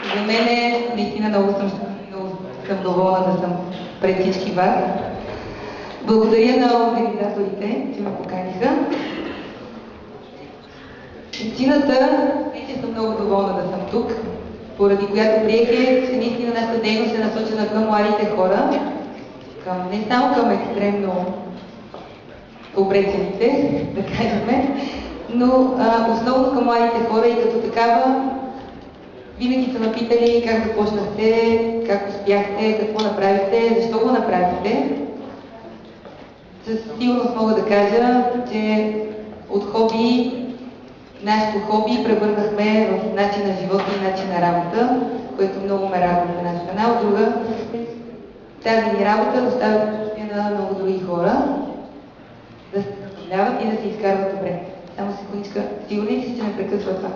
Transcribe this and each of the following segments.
За мен наистина много съм доволна да съм пред всички вас. Благодаря на организаторите, че ме поканиха. Причината е, че съм много доволна да съм тук, поради която приех, че наистина нашата дейност е насочена към младите хора, не само към екстремно обречените, да кажем, но основно към младите хора и като такава винаги са ме питали как започнахте, как успяхте, какво направихте, защо го направихте. Със сигурност мога да кажа, че от хоби, нашето хоби превърнахме в начин на живота и начин на работа, което много ме радва от една страна. От друга, тази ни работа доставя на много други хора да се забавляват и да се изкарват добре. Само секундичка, сигурни ли си, че не прекъсва това?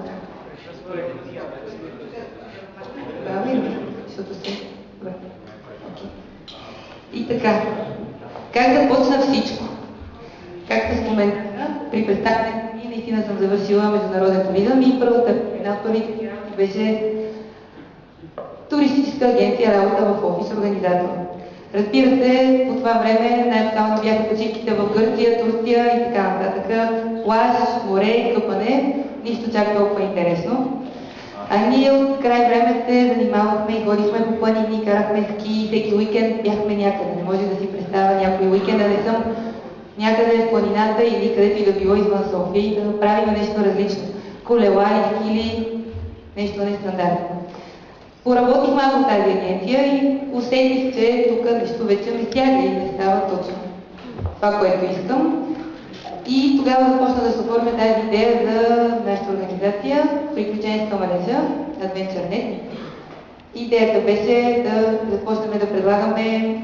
Защото се... Okay. И така, как започна всичко? Както споменах, при представянето ми наистина съм завършила международен туризъм и една от първите работи беше туристическа агенция, работа в офис организатор. Разбира се, по това време най-актуално бяха почивките в Гърция, Турция и така нататък. Плаж, море, къпане, нищо чак толкова интересно. А ние от край време се занимавахме и ходихме по планини, карахме ски, всеки уикенд бяхме някъде. Не може да си представя някой уикенд да не съм някъде в планината или където и да било извън София и да направим нещо различно. Колела или нещо нестандартно. Поработих малко в тази агенция и усетих, че тук нещо вече ме стяга и не става точно това, което искам. И тогава започна да се оформя тази идея за нашата организация Приключенска мрежа AdventureNet. Идеята беше да започнем да предлагаме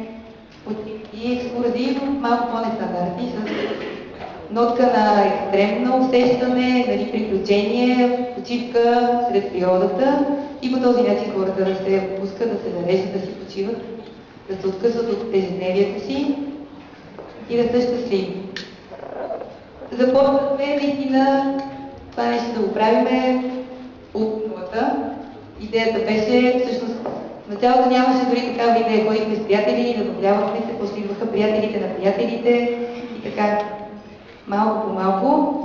и екскурзии малко по-нестандартни, с нотка на екстремно усещане, приключение, почивка сред природата и по този начин хората да се отпускат, да се зареждат, да си почиват, да се откъсват от ежедневието си и да са щастливи. Започнахме наистина това нещо да го правиме от нулата. Идеята беше, всъщност, в началото нямаше дори такава идея. Ходихме с приятели, забавлявахме се, после идваха приятелите на приятелите и така малко по малко.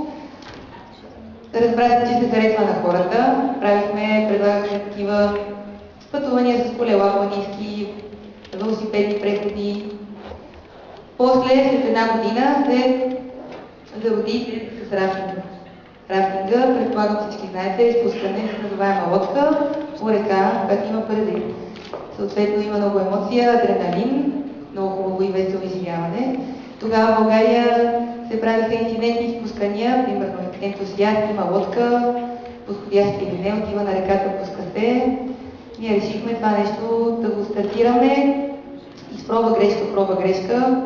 Разбрахме, че се харесва на хората. Предлагахме такива пътувания с колела, планински, велосипедни преходи. После, след една година, се зароди с рафтинга. Рафтинга, предполагам всички знаете, изпускане с назоваема лодка по река, която има паразит. Съответно има много емоция, адреналин, много хубаво и весело изживяване. Тогава в България се правиха инцидентни изпускания, примерно ентусиаст има лодка, подходящ или не, отива на реката, пуска се. Ние решихме това нещо да го стартираме. Изпроба грешка.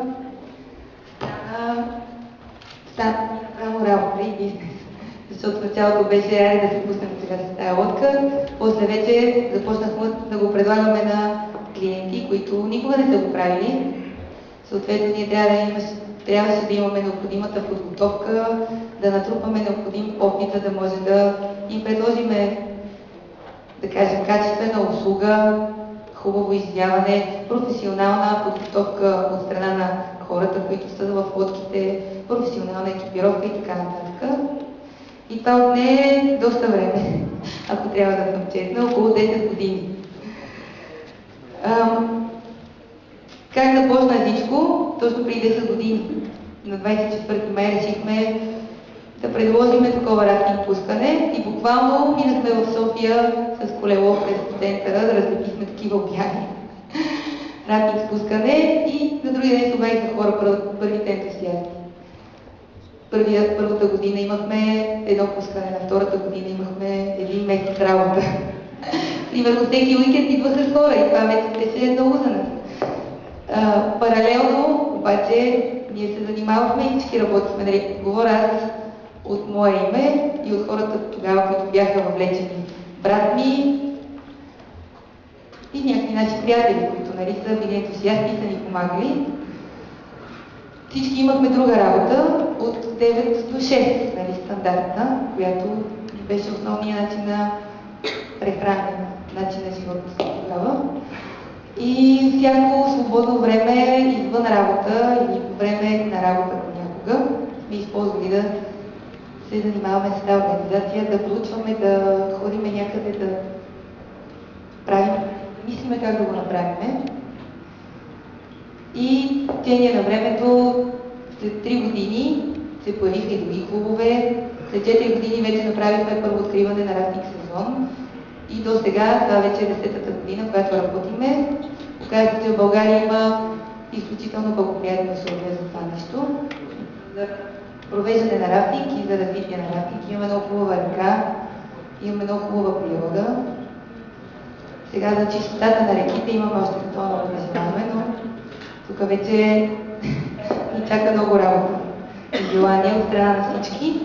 Стана направо работа и бизнес. Защото в началото беше айде да се пуснем сега с тази лодка, после вече започнахме да го предлагаме на клиенти, които никога не са го правили. Съответно ние трябваше да имаме необходимата подготовка, да натрупаме необходим опит, за да може да им предложиме, да кажем, качествена услуга, хубаво изживяване, професионална подготовка от страна на хората, които са в лодките, професионална екипировка и така нататък. И това отне доста време, ако трябва да съм честна, около 10 години. Как започна всичко? Точно преди 10 години. На 24 май решихме да предложим такова рафтинг пускане и буквално минахме в София с колело през центъра, да разлепихме такива обяви. Рафтинг спускане и на другия ден обявиха хора първите ентусиасти. Първата година имахме едно пускане, на втората година имахме един месец работа. Примерно всеки уикенд идваха хора и това вече беше много за нас. Паралелно, обаче, ние се занимавахме и всички работихме. Говоря аз от мое име и от хората тогава, които бяха въвлечени. Брат ми и някакви наши приятели, които са били ентусиасти и са ни помагали. Всички имахме друга работа от 9 до 6, стандартна, която беше основният начин на прехранване. начин на живот тогава. И всяко свободно време извън работа или по време на работа понякога сме използвали да се занимаваме с тази организация, да проучваме, да ходиме някъде, да правим, мислиме как да го направим. И в течение на времето, след 3 години се появиха и други клубове. След 4 години вече направихме първо откриване на рафтинг сезон. И до сега, това вече е 10-та година, в която работиме. Оказва се, че в България има изключително благоприятни условия за това нещо. За провеждане на рафтинг и за развитие на рафтинг. Имаме много хубава река, имаме много хубава природа. Сега за чистотата на реките имаме още какво много да знаем, но тук вече ни чака много работа и желание от страна на всички.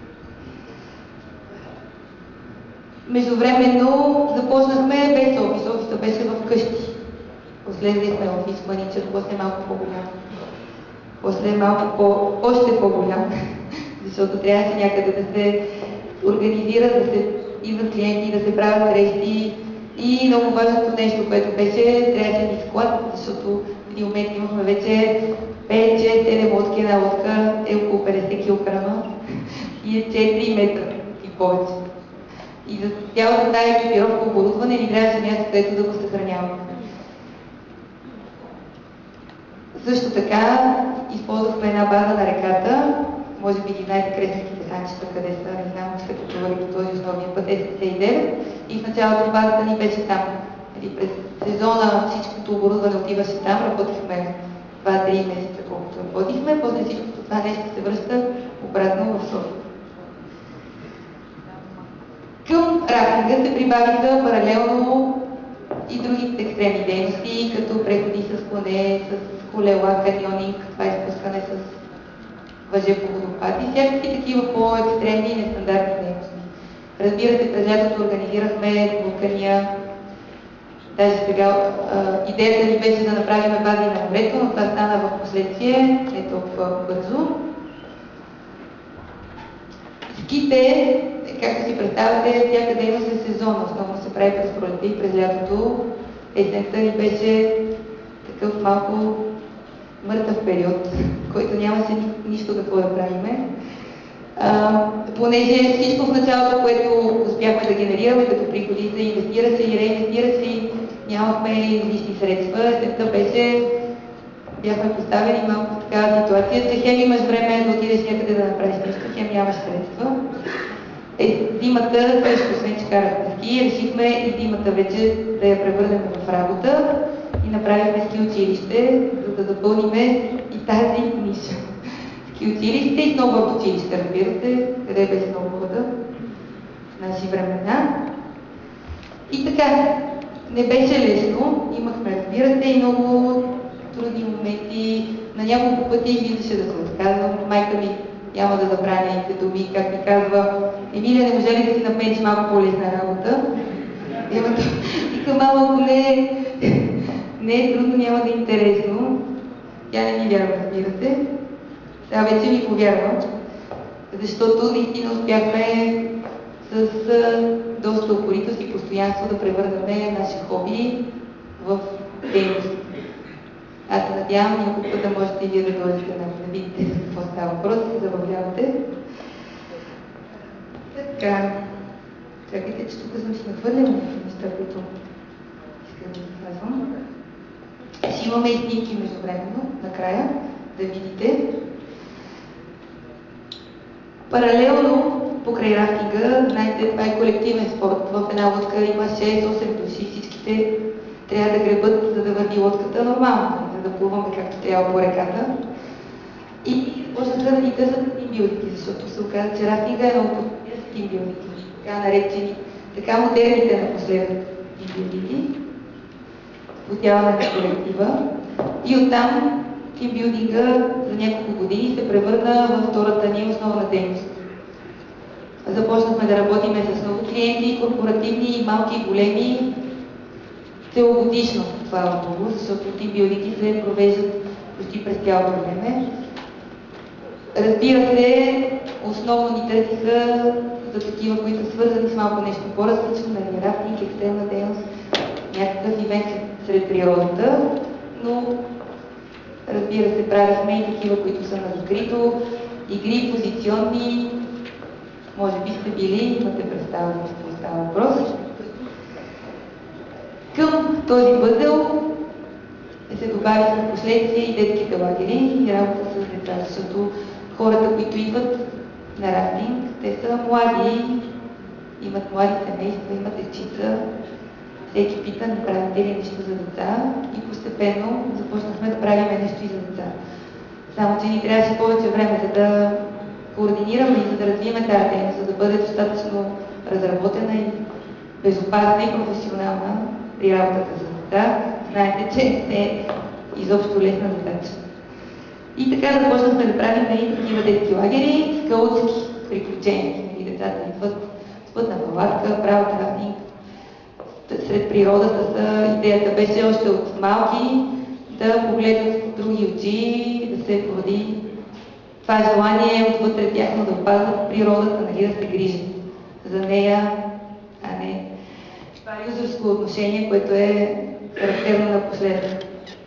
Междувременно започнахме без офис. Офисът беше в къщи. После взехме офис мъничък, после малко по-голям. После малко още по-голям, защото трябваше някъде да се организира, да се идват клиенти, да се правят срещи. И много важното нещо, което беше, трябваше ни склад, защото в един момент имахме вече 5-6-7 лодки. Една лодка е около 50 кг и е 4 метра и повече. И за цялата тази екипировка оборудване ни трябваше място, където да го съхраняваме. Също така използвахме една база на реката, може би ги знаете Кресненските санчета, къде са, не знам, сте пътували по този основния път Е79. И в началото базата ни беше там. През сезона всичкото оборудване отиваше там, работихме 2-3 месеца, колкото работихме, после всичкото това нещо се връща обратно в София. Към рафтинга се прибавиха паралелно и други екстремни дейности, като преходи с коне, с колела, каньонинг, това е спускане с въже по водопад и всякакви такива по-екстремни и нестандартни дейности. Разбира се, през лятото организирахме блукания. Даже сега идеята ни беше да направим бази на морето, но това стана в последствие, не толкова бързо. Ските, както си представяте, всяка дейност е сезонна, основно се прави през пролетта и през лятото. Есента ни беше такъв малко мъртъв период, който нямаше нищо какво да правиме. Понеже всичко в началото, което успяхме да генерираме като приходи, се инвестира се и реинвестира се и нямахме излишни средства. Есента беше, бяхме поставени малко в такава ситуация, че хем имаш време да отидеш някъде да направиш нещо, хем нямаш средства. Зимата също, освен че карахме ски, решихме и зимата вече да я превърнем в работа и направихме ски училище, за да запълним и тази ниша. Ски училище и сноуборд училище, разбира се, къде беше сноуборда в наши времена. И така, не беше лесно, имахме, разбира се, и много трудни моменти. На няколко пъти излизаше да се отказвам. Майка ми няма да забраня и думи, как ми казва: Емилия, не може ли да си напенеш малко по-лесна работа? Вика, мама, ако не е трудно, няма да е интересно. Тя не ми вярва, разбира се. Сега вече ми повярва, защото наистина успяхме с доста упоритост и постоянство да превърнем наше хоби в дейност. Аз се надявам някой път да можете и вие да дойдете да видите за какво става въпрос и се забавлявате. Така, чакайте, че тук съм си нахвърляла някакви неща, които искам да ви казвам. Ще имаме и снимки междувременно, накрая, да видите. Паралелно, покрай рафтинга, знаете, това е колективен спорт. В една лодка има 6-8 души, всичките трябва да гребат, за да върви лодката нормално, за да плуваме както трябва по реката. И почнаха да ни търсят тимбилдинги, защото се оказа, че рафтинга е много подходящ тимбилдинги, така наречени, така модерните напоследък тимбилдинги, сплотяване на колектива. И оттам тимбилдинга за няколко години се превърна във втората ни основна дейност. Започнахме да работим с много клиенти, корпоративни, малки и големи, целогодишно, слава Богу, защото тимбилдинги се провеждат почти през цялото време. Разбира се, основно ни търсиха, са такива, които са свързани с малко нещо по-различно, нали, рафтинг, екстремна дейност, някакъв ивент сред природата, но разбира се, правихме и такива, които са на закрито, игри, позиционни, може би сте били, имате представа за какво става въпрос. Към този пъзел се добавиха в последствие и детските лагери и работа с деца, защото хората, които идват на рафтинг, те са млади, имат млади семейства, имат дечица. Всеки пита, не правите ли нещо за деца? И постепенно започнахме да правим нещо и за деца. Само че ни трябваше повече време, за да координираме и за да развием тази дейност, за да бъде достатъчно разработена и безопасна и професионална при работата за деца. Знаете, че не е изобщо лесна задача. И така започнахме да правим и такива детски лагери, скаутски приключения. И децата идват с пътна палатка, правят рафтинг сред природата. Идеята беше още от малки да погледнат с други очи, да се породи това желание отвътре тяхно да опазват природата, нали, да се грижат за нея, а не това юзерско отношение, което е характерно напоследък.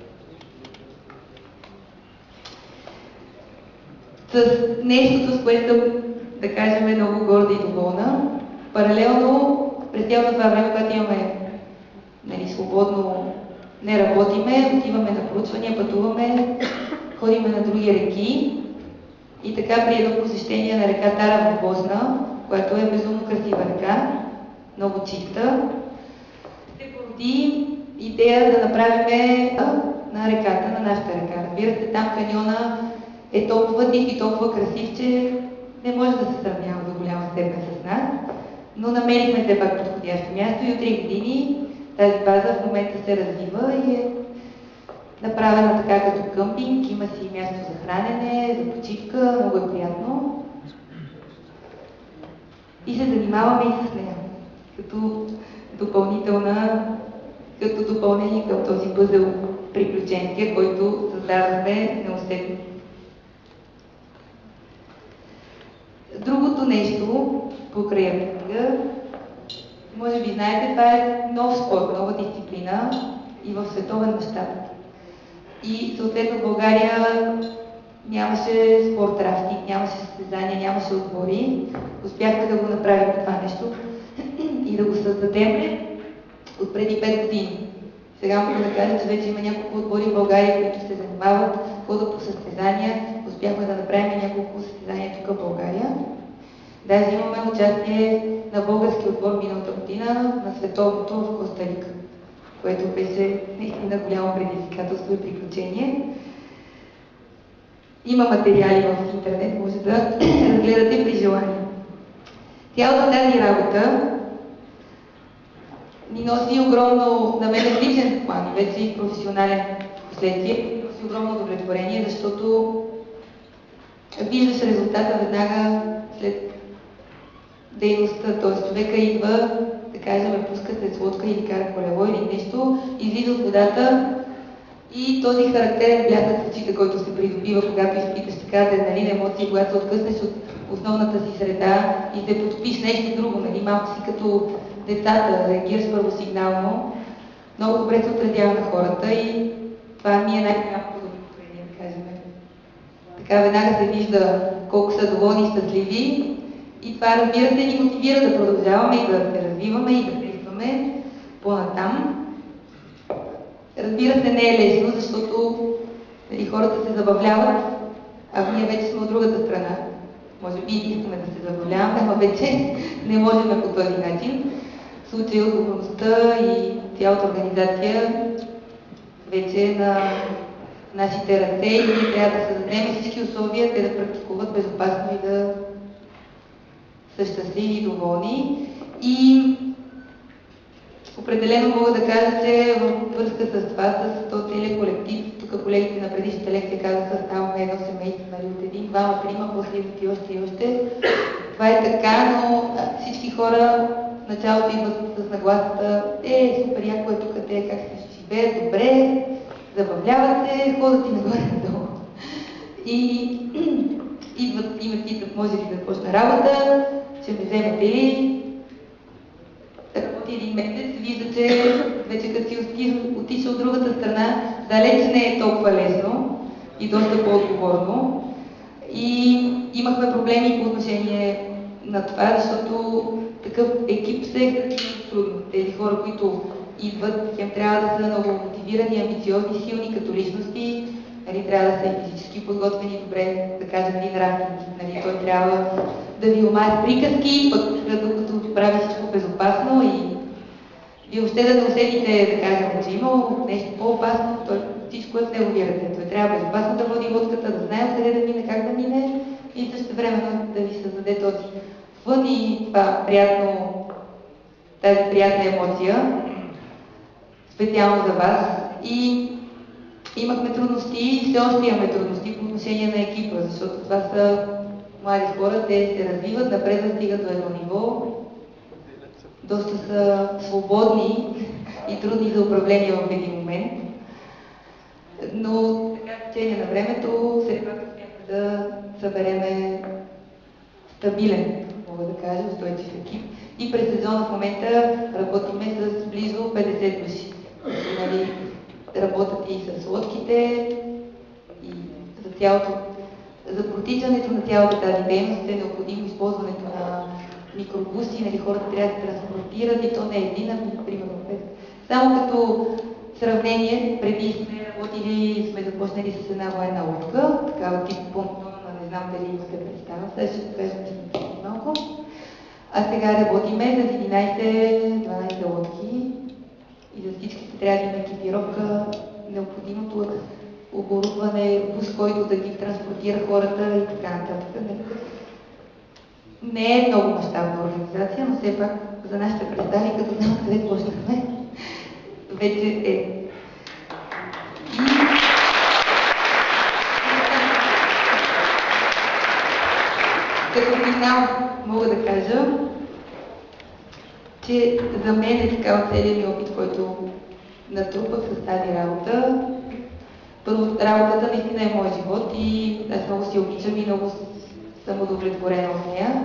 С нещото, с което, да кажем, много горда и доволна, паралелно през цялото това време, когато имаме, нали, свободно, не работиме, отиваме на проучвания, пътуваме, ходиме на други реки и така при едно посещение на река Тара в Босна, която е безумно красива река, много чиста, се породи идея да направим на реката, на нашата река. Разбира се, там каньона е толкова дик и толкова красив, че не може да се сравнява до голяма степен с нас, но намерихме все пак подходящо място и от 3 години тази база в момента се развива и е направена така като къмпинг, има си място за хранене, за почивка, много е приятно. И се занимаваме и с нея, като допълнение към този пъзел приключения, който създавахме неусетно. Другото нещо покрай рафтинга, може би знаете, това е нов спорт, нова дисциплина и в световен мащаб. И съответно в България нямаше спорт рафтинг, нямаше състезания, нямаше отбори. Успяхме да го направим това нещо и да го създадем от преди 5 години. Сега мога да кажа, че вече има няколко отбори в България, които се занимават, ходят по състезания. Успяхме да направим няколко състезания тук в България. Даже имаме участие на български отбор миналата година на световното в Коста Рика, което беше наистина голямо предизвикателство и приключение. Има материали в интернет, може да разгледате при желание. Цялата тази работа ни носи огромно, на мен личен план и вече и професионален последствие, носи огромно удовлетворение, защото виждаш резултата веднага след дейността, т.е. човека идва, да кажем, пуска се с лодка или кара колело или нещо, излиза от водата и този характерен блясък в очите, който се придобива, когато изпиташ така адреналин, емоции, когато откъснеш от основната си среда и се потопиш нещо друго, нали, малко си като децата, реагираш първосигнално, много добре се отразява на хората и това ми е най-голямото удовлетворение, да кажем. Така веднага се вижда колко са доволни и щастливи и това, разбира се, ни мотивира да продължаваме и да се развиваме и да действаме по-натам. Разбира се, не е лесно, защото хората се забавляват, а ние вече сме от другата страна. Може би искаме да се забавляваме, но вече не можем по този начин. В случая отговорността и цялата организация вече е на нашите ръце и ние трябва да създадем всички условия те да практикуват безопасно и да са щастливи и доволни. И определено мога да кажа, че във връзка с това, с този целият колектив, тук колегите на предишната лекция казаха, ставаме едно семейство, нали, от 1, 2, 3, после идват и още и още. Това е така, но всички хора в началото идват с нагласата, супер яко е тук, те как се живеят, добре, забавляват се, ходят и нагоре надолу. И идват и ме питат, може ли да почна работа, ще ме вземете ли. Работи един месец, вижда, че вече като си отишъл от другата страна, далеч не е толкова лесно и доста по-отговорно. И имахме проблеми по отношение на това, защото такъв екип се е трудно. Тези хора, които идват, тем трябва да са много мотивирани, амбициозни, силни като личности, нали, трябва да са и физически подготвени, добре, да кажем, един рафтинг, нали, той трябва да ви омае с приказки, пък докато прави всичко безопасно и вие въобще да не усетите, да кажем, че има нещо по-опасно, всичко е в неговия ръце. Той трябва безопасно да води лодката, да знае къде да мине, как да мине и също времено да ви създаде този фън и това тази приятна емоция, специално за вас. И имахме трудности и все още имаме трудности по отношение на екипа, защото това са млади хора, те се развиват, напред стигат до едно ниво, доста са свободни и трудни за управление в един момент. Но така в течение на времето все пак успяхме да събереме стабилен, мога да кажа, устойчив екип. И през сезона в момента работиме с близо 50 души. Нали, работят и с лодките, и за протичането на цялата тази дейност е необходимо използването на микробуси, нали, хората трябва да се транспортират и то не е един, ами примерно 5. Само като сравнение, преди сме започнали с една военна лодка, такава тип понтонна, не знам дали имате представа, сега ще покажем малко. А сега работиме с 11-12 лодки и за всичките трябва да има екипировка, необходимото оборудване, бус, който да ги транспортира хората и така нататък. Не е много мащабна организация, но все пак за нашите представи, като знам къде почнахме, вече е. Като финал мога да кажа, че за мен е така от целият ми опит, който натрупах с тази работа. Първо, работата наистина е мой живот и аз много си обичам и много съм удовлетворена от нея.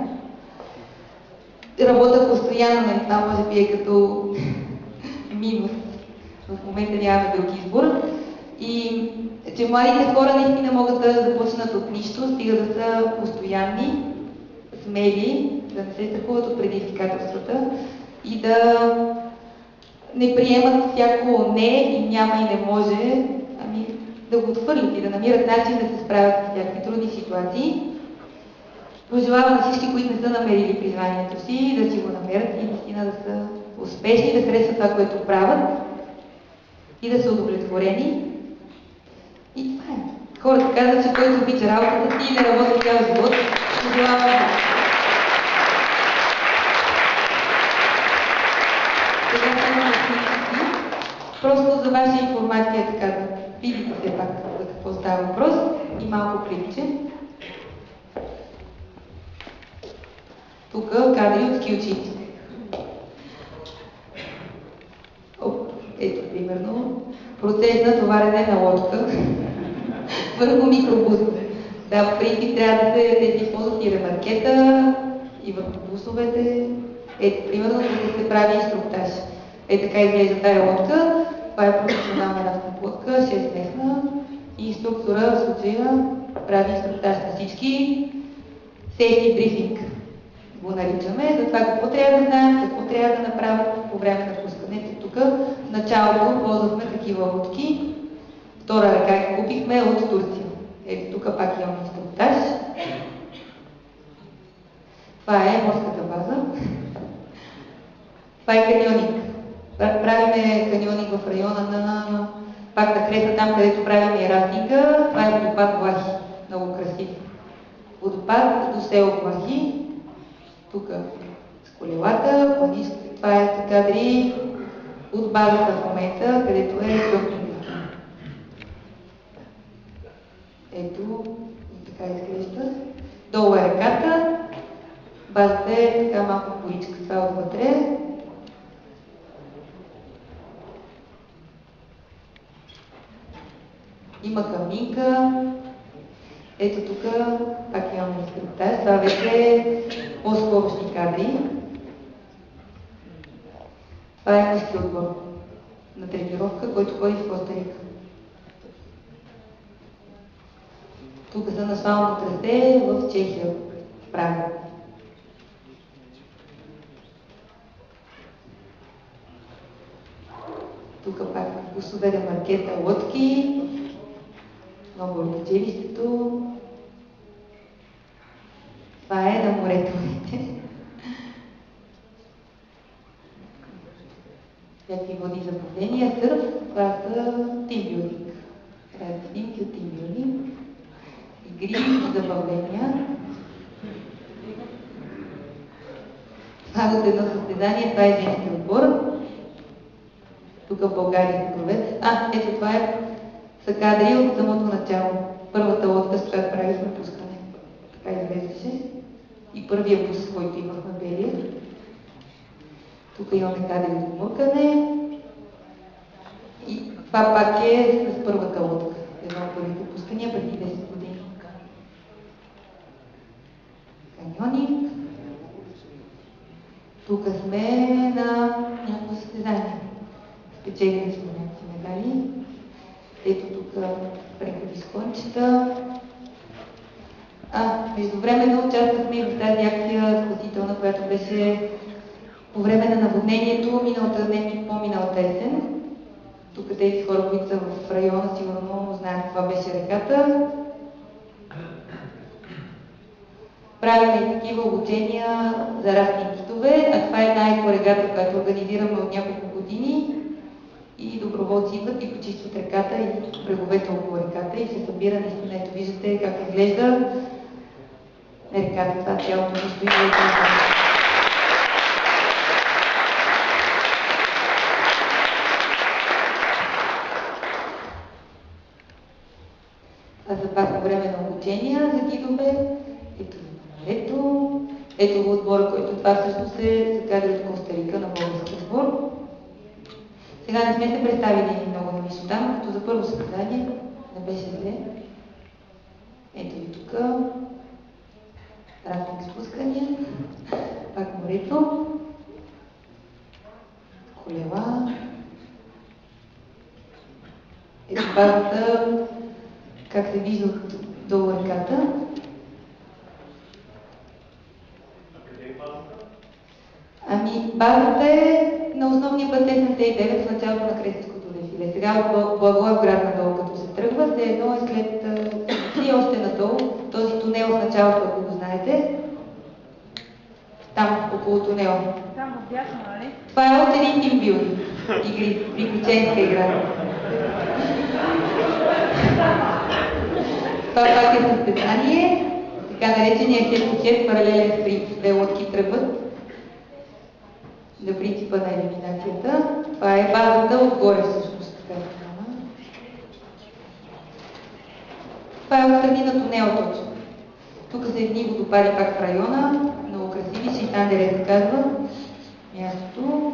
Работя постоянно, но това може би е като минус. В момента нямаме друг избор. И че младите хора наистина могат да започнат от нищо, стига да са постоянни, смели, да не се страхуват от предизвикателствата и да не приемат всяко не и няма и не може, ами да го отхвърлят и да намират начин да се справят с всякакви трудни ситуации. Пожелавам на всички, които не са намерили призванието си, да си го намерят и наистина да са успешни, да харесват това, което правят и да са удовлетворени. И това е. Хората казват, че който обича работата си и не работи цял живот. Пожелавам. Сега само на снимките. Просто за ваша информация, така да видите все пак за какво става въпрос и малко клипче. Тук кадри от ски учителите. Ето, примерно, процес на товарене на лодка върху микробус. Да, в принцип трябва да се използват и ремаркета, и върху бусовете. Ето, примерно, да се прави инструктаж. Ето така изглежда тази лодка. Това е професионална рафтинг лодка, 6-местна. И инструктора в случая прави инструктаж на всички. Сейфти брифинг го наричаме, за това какво трябва да знаем, какво трябва да направят по време на пускането. Тук в началото ползвахме такива лодки. Втора ръка ги купихме от Турция. Ето тук пак имаме инструктаж. Това е морската база. Това е каньонинг. Правиме каньонинг в района на пак на Креса, там където правим и рафтинга. Това е водопад Влахи. Много красив водопад до село Влахи. Тук с колелата, планинските, това е кадри от базата в момента, където е къмпинг. Ето, така изглежда. Долу е ръката, базата е така малко коричка, това отвътре. Има каминка, Ето тук пак имаме инструктаж. Това вече по-скорошни кадри. Това е мъжки отбор на тренировка, който ходи в Коста Рика. Тук са на асфалтно трасе в Чехия, в Прага. Тук пак бусове на маркета лодки, много ръчелището. Това е на морето. Всякакви води за плавления, сърф, това са тимбилдинг. Разни снимки от тимбилдинг. Игри за плавления. Това от едно състезание, това е женски отбор. Тук в България се проведе. Ето това са кадри от самото начало. Първата лодка, с която правихме пускане. Така изглеждаше. И първия бус, който имахме белия. Тук имаме кадри от гмуркане. И това пак е с първата лодка. Едно от първите пускания преди 10 години. Каньоник. Тук сме на някакво състезание. Спечелили сме някакви медали. Ето тук преходи с кончета. Междувременно участвахме и в тази акция спасителна, която беше по време на наводнението по-миналата есен. Тук тези хора, които са в района, сигурно знаят каква беше реката. Правим и такива обучения за рафтинг китове, а това е една екорегата, която организираме от няколко години. И доброволци идват и почистват реката и бреговете около реката и се събира наистина. Ето виждате как изглежда реката. Това цялото нещо и за пак по време на обучения за гидове. Ето отбора, който това всъщност е за кадри от Коста Рика на български отбор. Сега не сме се представили много на висота, като за първо състезание не беше зле. Ето ви тук. Рафтинг спускания. Пак морето. Колела. Ето базата, как се вижда долу реката. Базата е на основния път 79 в началото на Кресетското дефиле. Сега от Благоевград надолу, като се тръгва, все едно е след и още надолу. Този тунел в началото, ако го знаете. Там, около тунела. Там отдясно, нали? Това е още един тимбилдинг. Игри, приключенска игра. Това пак е състезание. Така наречения хед-по-хед, паралелен спринт. Две лодки тръгват за принципа на елиминацията. Това е базата отгоре всъщност. Това е отстрани на тунела точно. Тук са едни водопади пак в района. Много красиви. Шейтандере се казва мястото.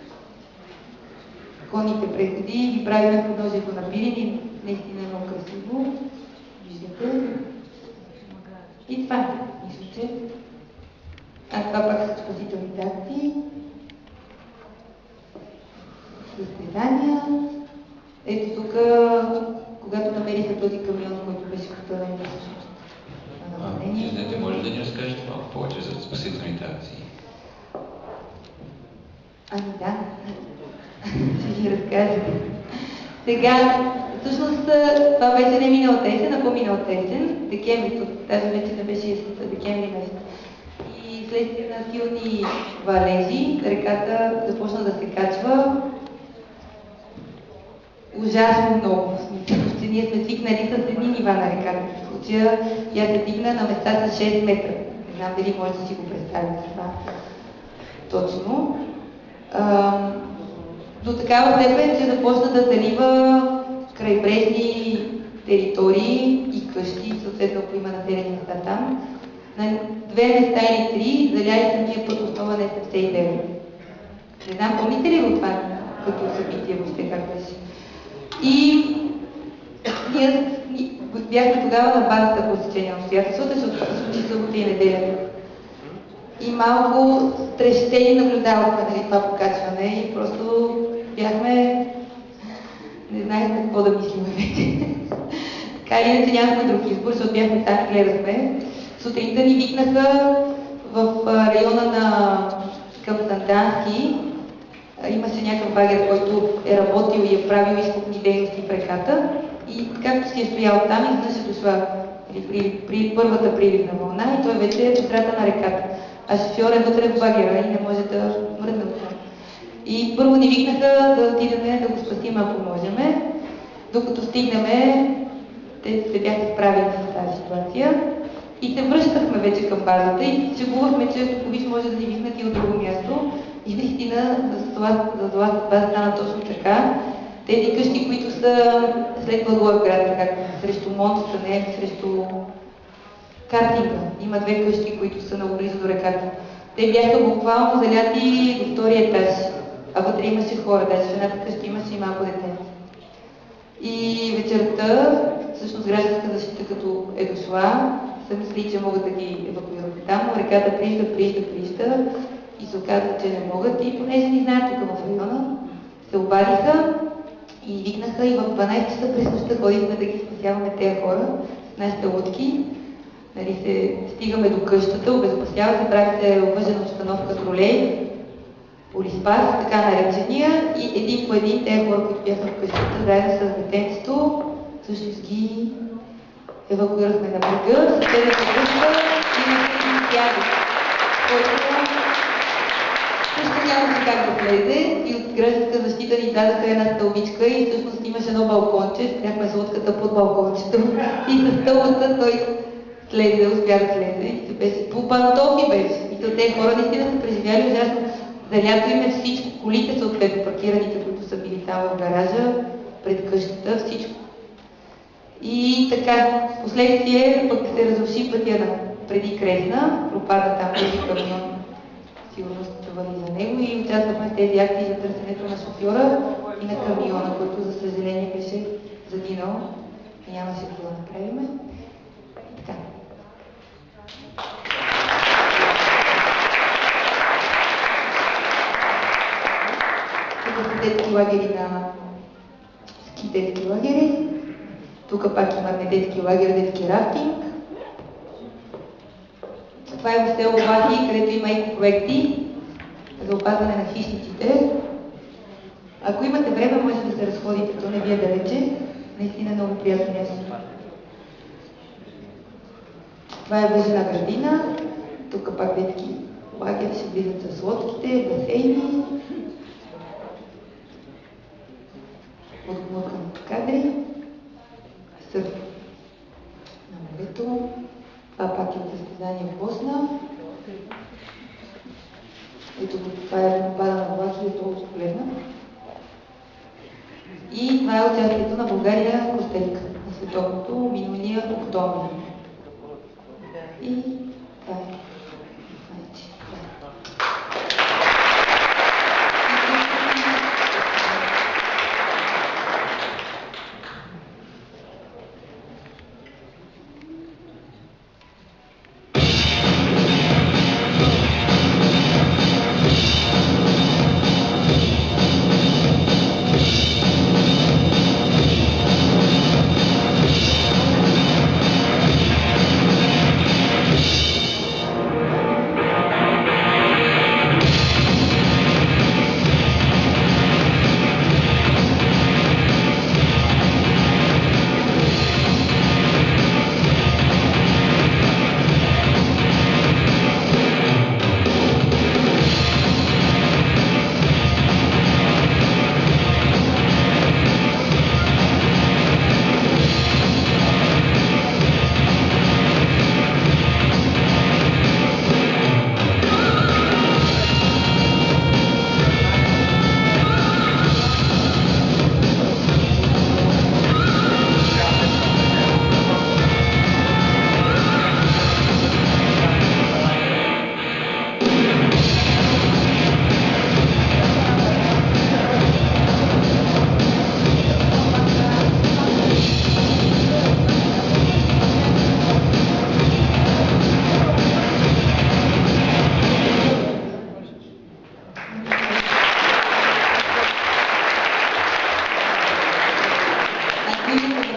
Конните преходи ги правим в подножието на Пирин. Наистина е много красиво. Виждате. И това, мисля, че. Това пак са спасителните акции. Състезания. Ето тук, когато намериха този камион, който беше потънен всъщност на наводнение. Извинете, може да ни разкажете малко повече за спасителните акции? Да. Ще ви разкажа. Сега, всъщност, това беше не миналата есен, а по-миналата есен, декември, даже вече не беше декември месец. И следствие на силни валежи, реката започна да се качва ужасно много. В смисъл, че ние сме свикнали с едни нива на реката. В случая тя се дигна на места с 6 метра. Не знам дали може да си го представите това точно. До такава степен, че започна да залива крайбрежни територии и къщи, съответно ако има населени места там. На 2 места или 3 заляли самия път основа на 79. Не знам, помните ли го това като събитие въобще как беше? И ние бяхме тогава на базата по стечение на обстоятелствата, защото се случи събота и неделя. И малко трещени наблюдавахме, нали, това покачване и просто бяхме... Не знаехме какво да мислим вече. Така или иначе нямахме друг избор, защото бяхме там и гледахме. Сутринта ни викнаха в района на към Сандански. Имаше някакъв багер, който е работил и е правил изкупни дейности в реката. И както си е стоял там, изведнъж е дошла при първата приливна вълна и той вече е в страта на реката. А шофьор е вътре в багера и не може да мръдне от това. И първо ни викнаха да отидем да го спасим, ако можем. Докато стигнем, те се бяха справили с тази ситуация и се връщахме вече към базата и шегувахме, че ако виж може да ни викнат и от друго място. И наистина за база стана точно така. Тези къщи, които са след Благоевград, срещу моста, не срещу картинга. Има две къщи, които са много близо до реката. Те бяха буквално заляти до втория етаж, а вътре имаше хора, даже в едната къща имаше и малко дете. И вечерта, всъщност гражданска защита като е дошла, са мисли, че могат да ги евакуират там, но реката приижда и се оказва, че не могат и понеже ни знаят тук в района, се обадиха и викнаха и в 12 часа през нощта ходихме да ги спасяваме тези хора с нашите лодки. Нали, стигаме до къщата, обезопасява се, прави се обвържена обстановка с ролей, полиспас, така наречения, и един по един тези хора, които бяха в къщата, заедно с детенцето, всъщност ги евакуирахме на брега, с целата къща и на един тягък, който също нямаше как да влезе и от гражданска защита ни дадаха една стълбичка и всъщност имаше едно балконче, спряхме с лодката под балкончето и с стълбата той слезе, успя да слезе и беше по-пантофи беше. И тези хора наистина са преживяли ужасно. Залято им е всичко, колите съответно паркираните, които са били там в гаража, пред къщата, всичко. И така, в последствие пък се разруши пътя на преди Кресна, пропада там този камион, сигурно се върви за него и участвахме в тези акции за търсенето на шофьора и на камиона, който за съжаление беше загинал и нямаше какво да направим. Така. Тук са детски лагери на ски детски лагери. Тук пак имаме детски лагер, детски рафтинг. Това е в село Вахи, където има и проекти за опазване на хищниците. Ако имате време, може да се разходите, то не ви е далече. Наистина много приятно място. Това е въжена градина. Тук пак детски лагери се влизат с лодките, басейни. Отговор към кадри. Сърф на морето. Това пак е състезание в Босна. Ето това е Олимпиада на Влахи, ето погледна. И това е участието на България в Коста Рика на световното миналия октомври. И това е.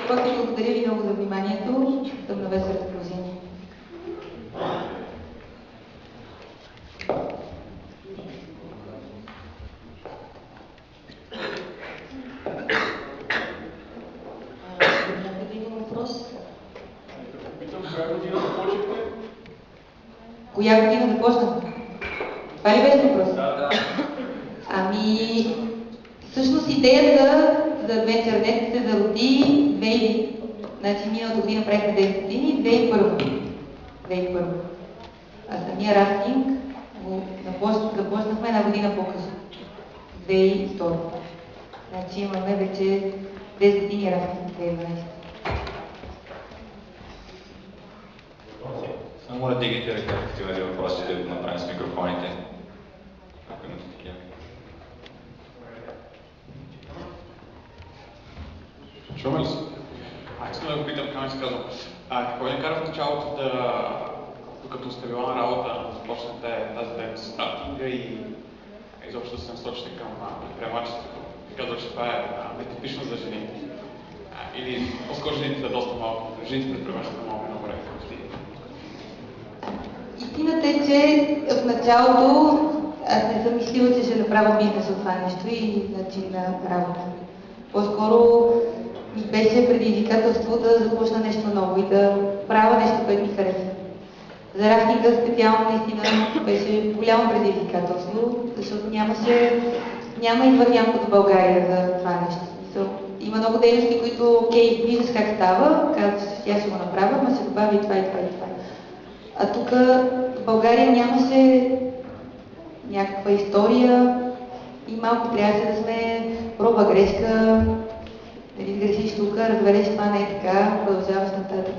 После благодаря ви много за вниманието. Съм на ваше разположение. Коя година започнах? Това ли беше въпрос? Да. Ами, всъщност идеята за AdventureNet се зароди 2000. Значи миналата година правихме 10 години, 2001. А самия рафтинг го започнахме една година по-късно. 2002. Значи имаме вече 10 години рафтинг, 2012. Само да дигате ръка, ако имате въпроси, да го направим с микрофоните. Ако имате такива. Чуваме ли се? Искам да го питам, как ми се казвам. Какво ви накара в началото да, докато сте била на работа, да започнете тази дейност с рафтинга и изобщо да се насочите към предприемачеството? Казвам, че това е нетипично за жени. Или по-скоро жените са доста малко. Жените предприемачите са малко на море. Истината е, че в началото аз не съм мислила, че ще направя бизнес от това нещо и начин на работа. По-скоро ми беше предизвикателство да започна нещо ново и да правя нещо, което ми харесва. За рафтинга специално наистина беше голямо предизвикателство, защото няма и вариант от България за това нещо. Има много дейности, които, окей, виждаш как става, казваш, че тя ще го направя, но ще добави и това и това и това. А тук в България нямаше някаква история и малко трябваше да сме проба грешка, дали сгрешиш тук, разбереш това не е така, продължаваш нататък.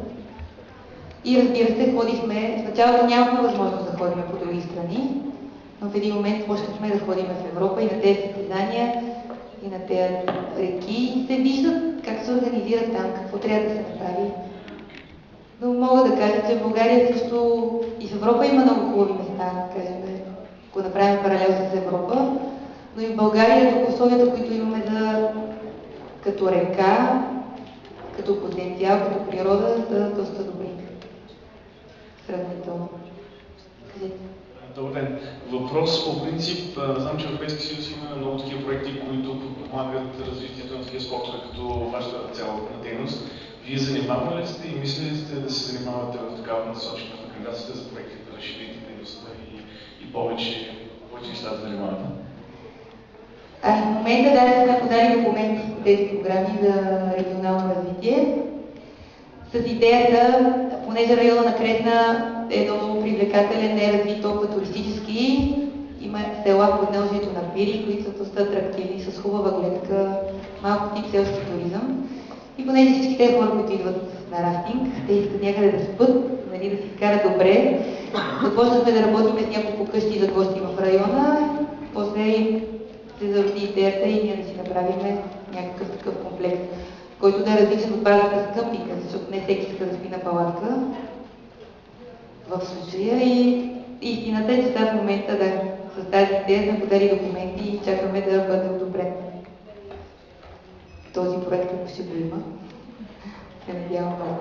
И разбира се, ходихме, в началото нямахме възможност да ходим по други страни, но в един момент почнахме да ходим в Европа и на тези състезания, и на тези реки и се виждат как се организират там, какво трябва да се направи. Но мога да кажа, че в България също и в Европа има много хубави места, кажем, ако направим паралел с Европа, но и в България тук условията, които имаме като река, като потенциал, като природа, са доста добри. Сравнително. Добър ден. Въпрос по принцип. Знам, че в Европейския съюз има много такива проекти, които подпомагат развитието на такива спортове, като вашата цялостна дейност. Вие занимавали ли сте и мислили ли сте да се занимавате в такава насочена в кандидатствате за проекти, да разширите дейността и повече неща да занимавате? В момента сме подали документи по тези програми за регионално развитие с идеята, понеже района на Кретна е много привлекателен, не е развит толкова туристически, има села в подножието на Пири, които са доста атрактивни, с хубава гледка, малко тип селски туризъм. И понеже всички тези хора, които идват на рафтинг, те искат някъде да спят, да си изкарат добре. Започнахме да работим с няколко къщи за гости в района, после се зароди идеята и ние да си направим някакъв такъв комплекс, който да е различен от базата с къмпинга, защото не всеки иска да спи на палатка в случая. И истината е, че в момента с тази идея сме подали документи и чакаме да бъде одобрен. Този проект, ако ще го има, се надявам много.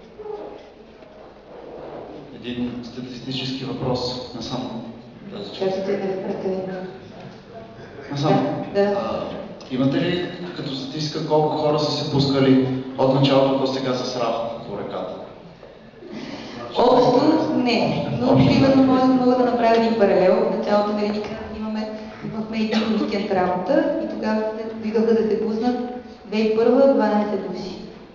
Един статистически въпрос насам. Кажете да разпределим. Насам. Да. Имате ли като статистика колко хора са се пускали от началото до сега с рафт по реката? Общо не, но примерно мога да направя един паралел. В началото на Велика имахме един уикенд работа и тогава дойдоха да се пуснат 2001 12 души.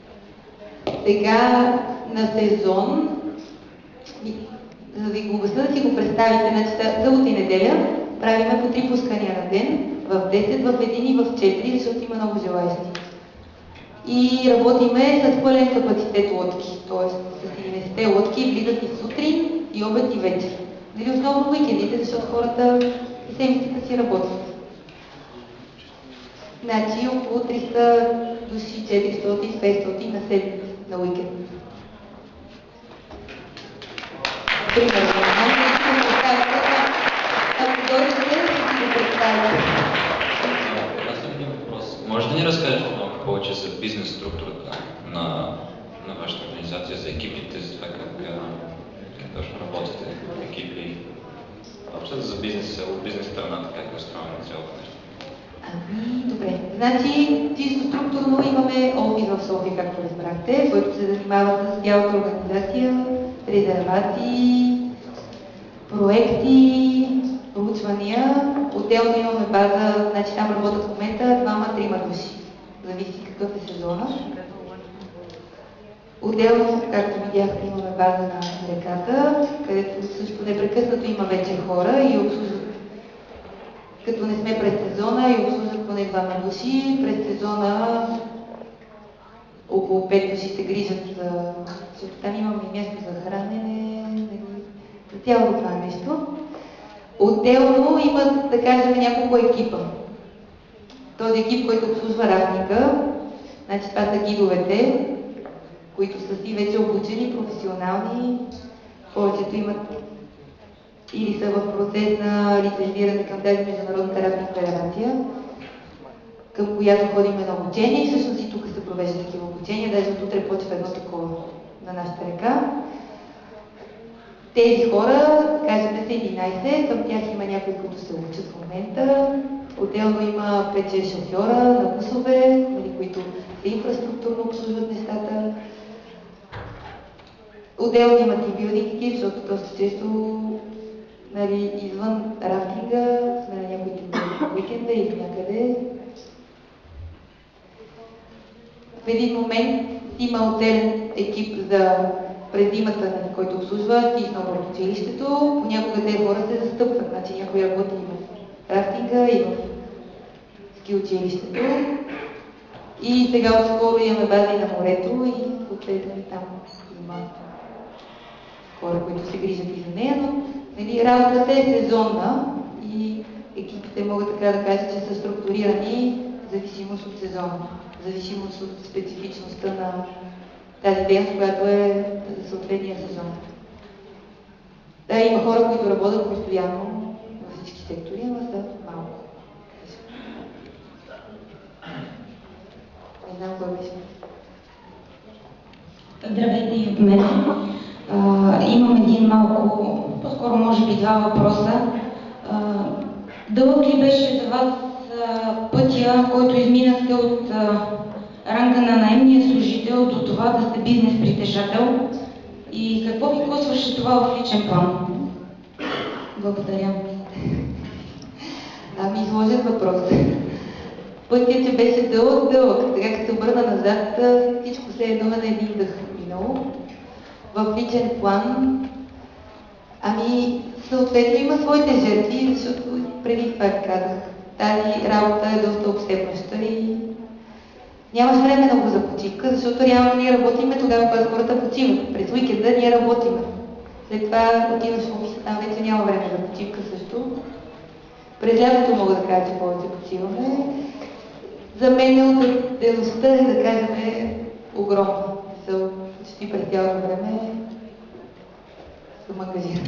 Сега на сезон, за да ви го обясня, да си го представите, значи събота и неделя правиме по 3 пускания на ден, в 10, в 1 и в 4, защото има много желаящи. И работиме с пълен капацитет лодки, т.е. с 11 лодки влизат и сутрин, и обед, и вечер. Дали основно уикендите, защото хората и седмицата си работят. Значи около 300 души, 400, 500 на седмица на уикенд. Примерно, ако дойдете, ще си го представите. Аз имам един въпрос. Може да ни разкажете малко повече за бизнес структурата на вашата организация, за екипите, за това как точно работите, екипи, въобще за бизнеса, от бизнес страната, как е устроено цялото нещо? Добре. Значи, чисто структурно имаме офис в София, както разбрахте, който се занимава с цялата организация, резервации, проекти, проучвания. Отделно имаме база, значи там работят в момента 2-3 души. Зависи какъв е сезона. Отделно, както видяхте, имаме база на реката, където също непрекъснато има вече хора и обслужват. Като не сме през сезона и обслужват поне 2 души, през сезона около 5 души се грижат за... Защото там имаме място за хранене, за цялото това нещо. Отделно имат, да кажем, няколко екипа. Този екип, който обслужва рафтинга, значи това са гидовете, които са си вече обучени, професионални, повечето имат или са в процес на лицензиране към тази Международната рафтинг федерация, към която ходим на обучение и всъщност и тук се провеждат такива обучения, даже от утре почва едно такова на нашата река. Тези хора, кажем са 11, към тях има някои, които се учат в момента. Отделно има 5-6 шофьора на бусове, които се инфраструктурно обслужват нещата. Отделно има тимбилдинг екип, защото доста често извън рафтинга сме на някои тимбилдинг уикенда или някъде. В един момент има отделен екип за през зимата, който обслужва ски и сноуборд училището. Понякога тези хора се застъпват, значи някой работи и в рафтинга, и в ски училището. И сега отскоро имаме бази на морето и съответно там има хора, които се грижат и за нея, но работата е сезонна и екипите могат така да кажат, че са структурирани в зависимост от сезона, в зависимост от специфичността на тази дейност, която е за съответния сезон. Да, има хора, които работят постоянно във всички сектори, но са малко. Не знам кой беше. Здравейте и от мен. Имам един малко, по-скоро може би 2 въпроса. Дълъг ли беше за вас пътя, който изминахте от ранга на наемния служител до това да сте бизнес притежател? И какво ви костваше това в личен план? Благодаря. Изложен въпрос. Пътят, че беше дълъг. Така като се обърна назад, всичко се едно на един дъх минало. В личен план, съответно има своите жертви, защото преди това казах, тази работа е доста обсебваща и нямаш време много за почивка, защото реално ние работиме тогава, когато хората почиват. През уикенда ние работиме. След това отиваш в офиса, там вече няма време за почивка също. През лятото мога да кажа, че повече почиваме. За мен отделността е, да кажем, огромна. Почти през цялото време съм ангажирана.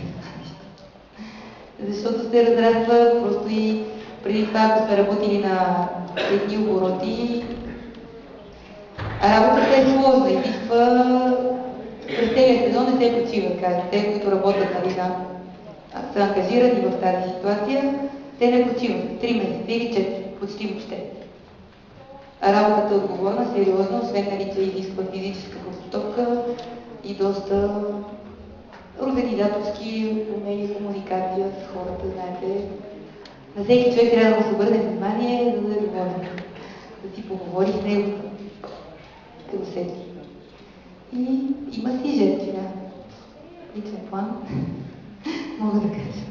Защото се разраства просто и преди това, ако сме работили на едни обороти, работата е сложна и изисква през целия сезон не се почиват. Те, които работят, са ангажирани в тази ситуация, те не почиват 3 месеца или 4, почти въобще. А работата е отговорна, сериозна, освен че изисква физическа подготовка и доста организаторски умения, комуникация с хората, знаете. На всеки човек трябва да му се обърне внимание, за да е доволен, да си поговори с него, да го сети. И има си жертви, да. Личен план, мога да кажа.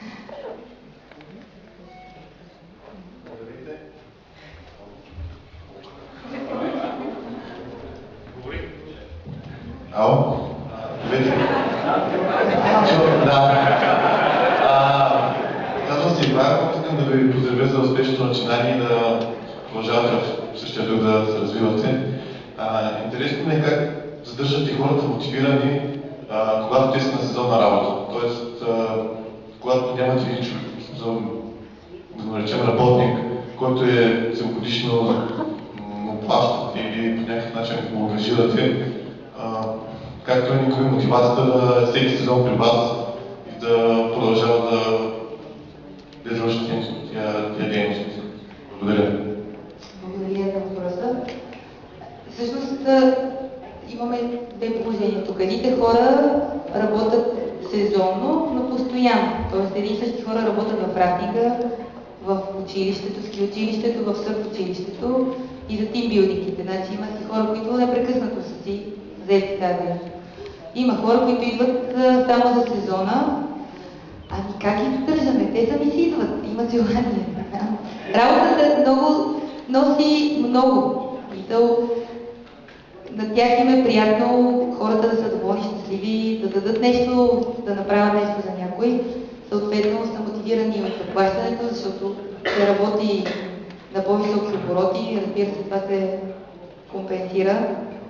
Ало? Здравейте. Казвам се Иван, искам да ви поздравя за успешното начинание и да продължавате в същия дух да се развивате. Интересно ми е как задържате хората мотивирани, когато те са на сезонна работа. Тоест, когато нямате един човек, да го наречем работник, който е целогодишно плащат или по някакъв начин го ангажирате, както и никой мотивацията да всеки сезон при вас и да продължава да извършите тия дейности. Благодаря. Благодаря за въпроса. Всъщност имаме две положения тук. Едните хора работят сезонно, но постоянно. Тоест едни същи хора работят в рафтинга, в училището, ски училището, в сърф училището и за тимбилдингите. Значи има си хора, които непрекъснато са си взети тази дейност. Има хора, които идват само за сезона. Ами как ги задържаме? Те сами си идват, имат желание. Работата много носи много. На тях им е приятно хората да са доволни, щастливи, да дадат нещо, да направят нещо за някой. Съответно са мотивирани от заплащането, защото се работи на по-високи обороти, разбира се, това се компенсира.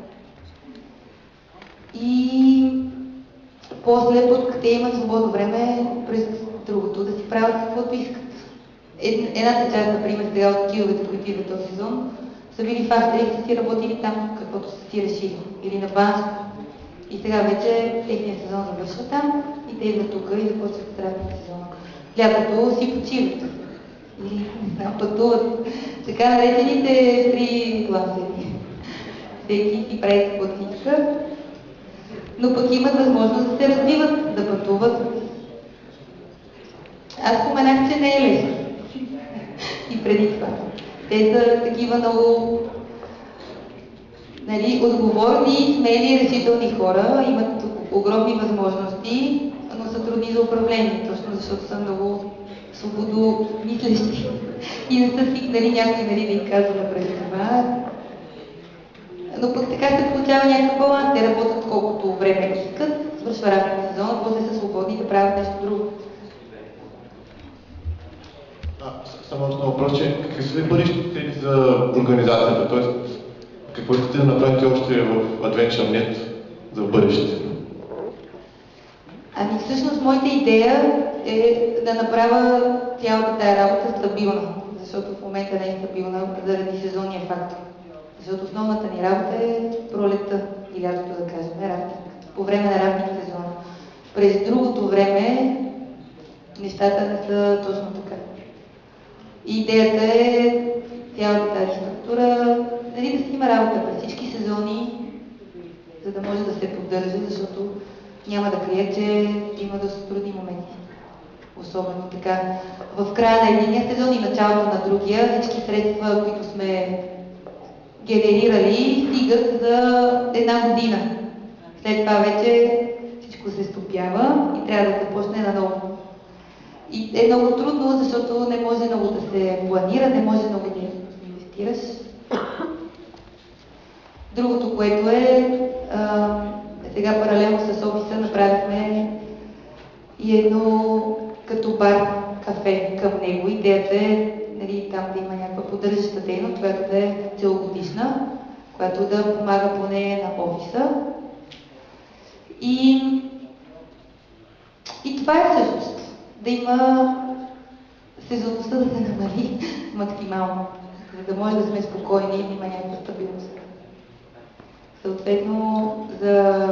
И после пък те имат свободно време през другото да си правят каквото искат. Едната част, например, сега от киловете, които идват този сезон, са били в Австрия и са си работили там, каквото са си решили. Или на Банско. И сега вече техният сезон завършва там и те идват тук и започват да работят сезона. Лятото си почиват. Или, не знам, пътуват. Така наречените фрилансери. Всеки си прави каквото си иска. Но пък имат възможност да се развиват, да пътуват. Аз споменах, че не е лесно. И преди това. Те са такива много отговорни, смели, решителни хора, имат огромни възможности, но са трудни за управление, точно защото са много свободомислещи и не са свикнали някой да им казва през това. Но пък така се получава някакъв баланс. Те работят колкото време искат, свършва работа сезона, после са свободни да правят нещо друго. Само на въпрос, че какви са ли бъдещите цели за организацията? Тоест, какво искате да направите още в AdventureNet за бъдещето? Ами всъщност моята идея е да направя цялата тая работа стабилна, защото в момента не е стабилна заради сезонния фактор. Защото основната ни работа е пролетта и лятото, да кажем, рафтинг. По време на рафтинг сезона. През другото време нещата не са точно така. Идеята е цялата тази структура, да си има работа през всички сезони, за да може да се поддържа, защото няма да крия, че има доста трудни моменти. Особено така. В края на единия сезон и началото на другия, всички средства, които сме генерирали, стигат за една година. След това вече всичко се стопява и трябва да се почне наново. И е много трудно, защото не може много да се планира, не може много да инвестираш. Другото, което е, сега паралелно с офиса направихме и едно като бар, кафе към него. Идеята е там да има някаква поддържаща дейност, която да е целогодишна, която да помага поне на офиса. И това е всъщност. Да има сезонността да се намали максимално, за да може да сме спокойни и да има някаква стабилност. Съответно, за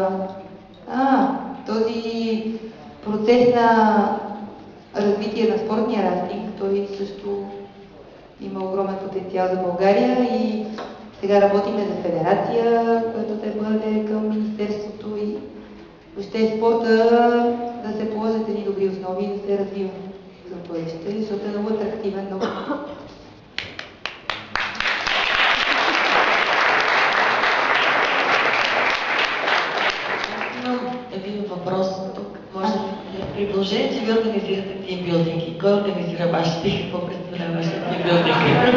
този процес на развитие на спортния рафтинг, той също има огромен потенциал за България и сега работиме за федерация, която да бъде към Министерството и въобще спорта да се положат едни добри основи и да се развива за бъдеще, защото е много атрактивен, много. Имам един въпрос тук. Може да предложение, че ви организирате тимбилдинги. Кой организира вашите и какво представлява вашите тимбилдинги?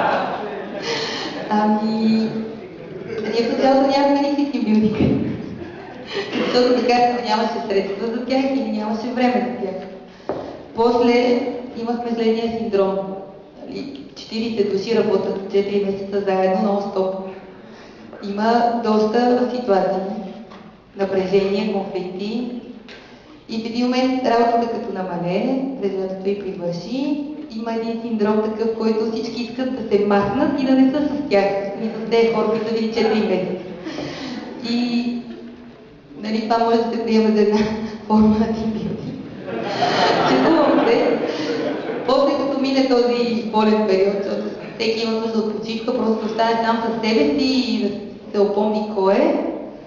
Ами, ние в началото нямахме никакви тимбилдинги. Защото така нямаше средства за тях или нямаше време за тях. После имахме следния синдром. 40 души работят 4 месеца заедно, нон-стоп. Има доста ситуации, напрежение, конфликти. И в един момент работата като намале, през лятото и привърши, има един синдром такъв, който всички искат да се махнат и да не са с тях. И с тези хора, които са били 4 месеца. И нали, това може да се приема за една форма на тимбилдинг. Чувствам се. После като мине този болен период, защото всеки има нужда от почивка, просто остане сам със себе си и да се опомни кой е.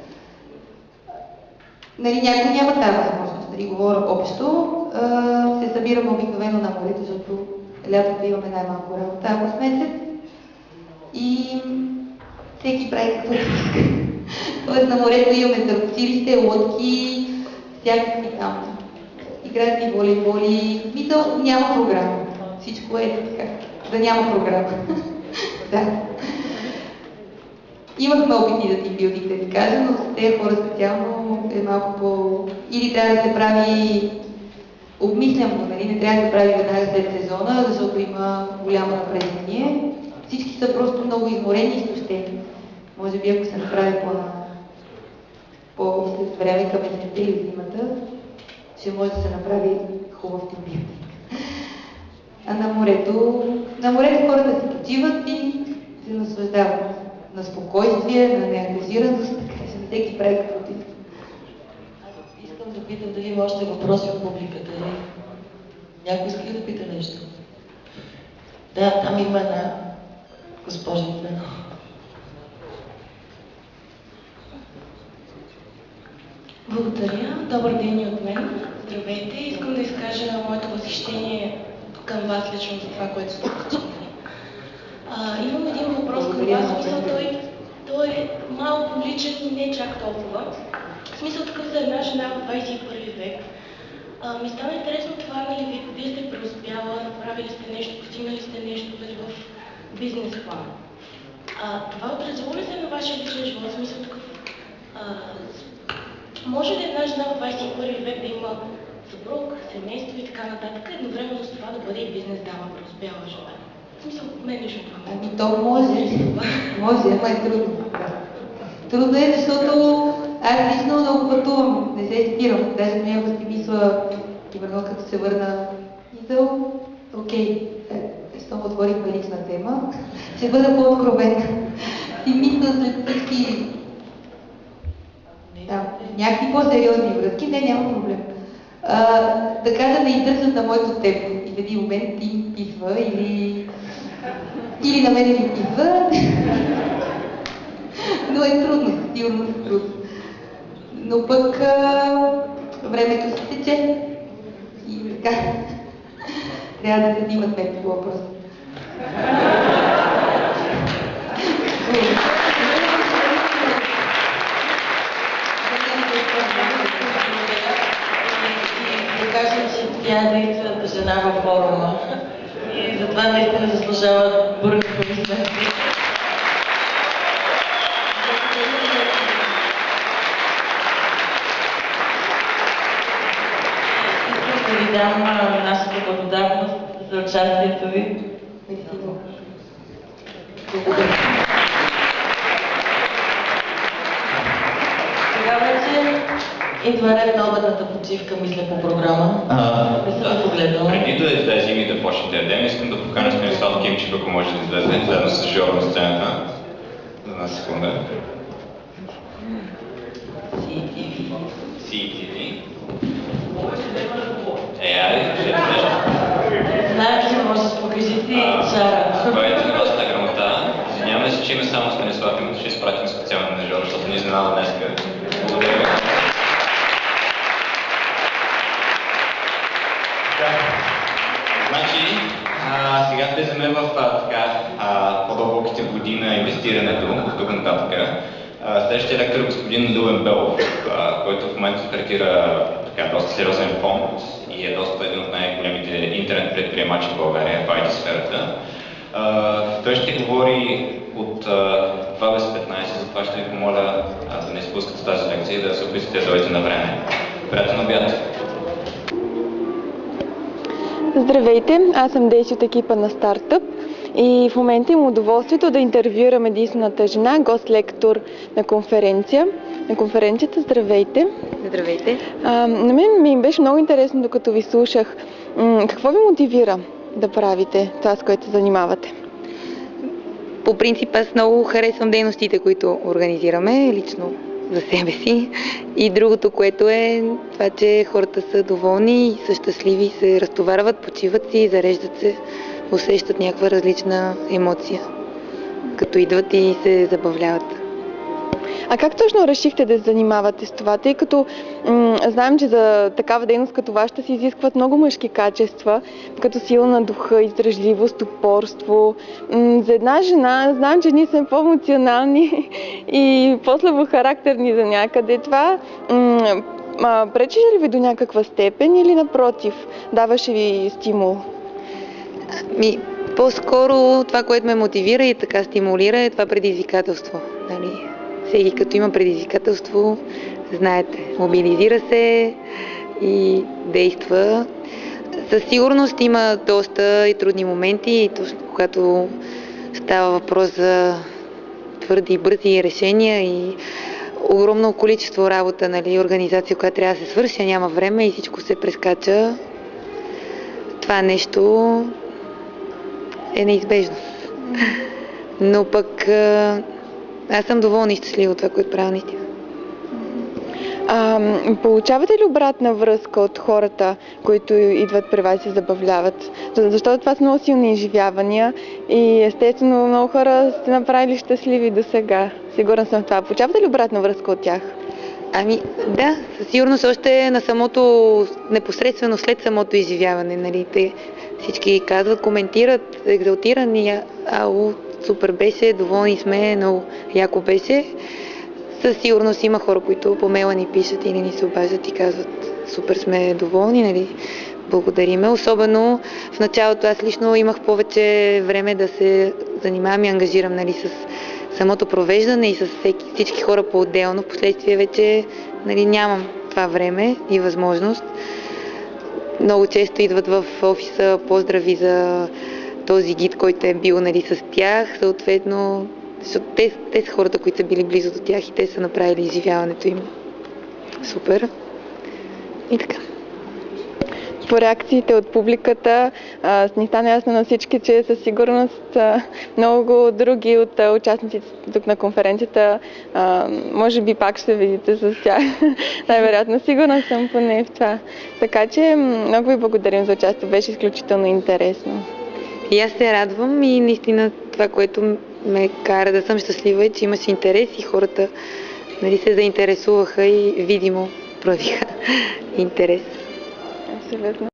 Нали, някой няма тази възможност, нали, говоря общо. Се събираме обикновено на морето, защото лятото имаме най-малко работа, август месец. И всеки прави каквото иска. Тоест на морето имаме търпцилище, лодки, всякакви там. Играят и волейболи. Мисъл, няма програма. Всичко е така. Да няма програма. Да. Имахме опити за тимбилдинг, да ви кажа, но с тези хора специално е малко по... Или трябва да се прави обмислено, нали? Не трябва да се прави веднага след сезона, защото има голямо напрежение. Всички са просто много изморени и изтощени. Може би ако се направи по-след време към есента или зимата, ще може да се направи хубав тимбилдинг. А на морето хората се почиват и се наслаждават на спокойствие, на неангажираност, така че всеки прави каквото иска. Искам да питам дали има още въпроси от публиката. Някой иска ли да пита нещо? Да, там има една госпожица. Благодаря. Добър ден и от мен. Здравейте. Искам да изкажа моето възхищение към вас лично за това, което сте спечелили. Имам един въпрос към вас. В смисъл, той е малко личен, но не чак толкова. В смисъл такъв за една жена в 21 век. Ми става интересно това, нали, вие сте преуспяла, направили сте нещо, постигнали сте нещо, нали, в бизнес план. Това отразило ли се на вашия личен живот? В смисъл такъв, може ли една жена в 21 век да има съпруг, семейство и така нататък, едновременно с това да бъде и бизнес дама, преуспяла жена? В смисъл, мен лично това. Ами то може, ама е трудно. Трудно е, защото аз лично много пътувам, не се спирам. Даже понякога си мисля, примерно като се върна мисъл, окей, щом отворихме лична тема, ще бъда по-откровена. Си мисля след всички някакви по-сериозни връзки, няма проблем. Да кажа, да издържат на моето темпо и в един момент ти им писва или на мен ми писва. Но е трудно, сигурно е трудно. Но пък времето се тече и така. Трябва да се взимат мен по въпрос. Да кажем, че тя е единствената жена във форума и затова наистина заслужава бурни аплодисменти. Искам да ви дам нашата благодарност за участието ви. Благодаря. Сега вече идва ред на обедната почивка, мисля, по програма. Не съм погледнала. Преди да излезем и да почнем да ядем, искам да поканя Станислав Кимчев, ако може да излезе, заедно с Жор на сцената. За една секунда. CTV. Айде, ще нещо. Знаем, че може да се покажете и чара. Това е на вашата грамота. Извиняваме се, че има само Станислав, името ще изпратим специално на Жор, защото ни изненада днеска. Благодаря. Значи, сега влизаме в по-дълбоките води на инвестирането от тук нататък. Следващия лектор е господин Любен Белов, който в момента стартира доста сериозен фонд и е един от най-големите интернет предприемачи в България в IT сферата. Той ще говори от 2 без 15, затова ще ви помоля да не изпускате тази лекция и да се опитате да дойдете на време. Приятен обяд! Здравейте, аз съм Дейси от екипа на Стартъп и в момента имам удоволствието да интервюирам единствената жена, гост-лектор на конференцията. Здравейте! Здравейте! На мен ми беше много интересно, докато ви слушах. Какво ви мотивира да правите това, с което се занимавате? По принцип аз много харесвам дейностите, които организираме лично за себе си. И другото, което е това, че хората са доволни и са щастливи, се разтоварват, почиват си, зареждат се, усещат някаква различна емоция, като идват и се забавляват. А как точно решихте да се занимавате с това, тъй като знаем, че за такава дейност като вашата се изискват много мъжки качества, като сила на духа, издръжливост, упорство. За една жена, знам, че ние сме по-емоционални и по-слабохарактерни за някъде. Това пречи ли ви до някаква степен или напротив, даваше ви стимул? По-скоро това, което ме мотивира и така стимулира, е това предизвикателство. Нали? Всеки като има предизвикателство, знаете, мобилизира се и действа. Със сигурност има доста и трудни моменти, и точно когато става въпрос за твърди и бързи решения и огромно количество работа, нали, организация, която трябва да се свърши, няма време и всичко се прескача. Това нещо е неизбежно. Но пък аз съм доволна и щастлива от това, което правя наистина. Получавате ли обратна връзка от хората, които идват при вас и се забавляват? Защото това са много силни изживявания и естествено много хора сте направили щастливи до сега. Сигурна съм в това. Получавате ли обратна връзка от тях? Да, със сигурност още на самото, непосредствено след самото изживяване. Нали, те всички казват, коментират, екзалтирани, супер беше, доволни сме, много яко беше. Със сигурност има хора, които по мейла ни пишат или ни се обаждат и казват, супер сме доволни, нали, благодариме. Особено в началото аз лично имах повече време да се занимавам и ангажирам, нали, с самото провеждане и с всички хора по-отделно. Впоследствие вече, нали, нямам това време и възможност. Много често идват в офиса поздрави за този гид, който е бил, нали, с тях, съответно, защото те са хората, които са били близо до тях и те са направили изживяването им. Супер. И така. По реакциите от публиката ни стана ясно на всички, че със сигурност много други от участниците тук на конференцията може би пак ще видите с тях. Най-вероятно, сигурна съм поне в това. Така че много ви благодарим за участие, беше изключително интересно. И аз се радвам и наистина това, което ме кара да съм щастлива е, че имаше интерес и хората, нали, се заинтересуваха и видимо проявиха интерес. Абсолютно.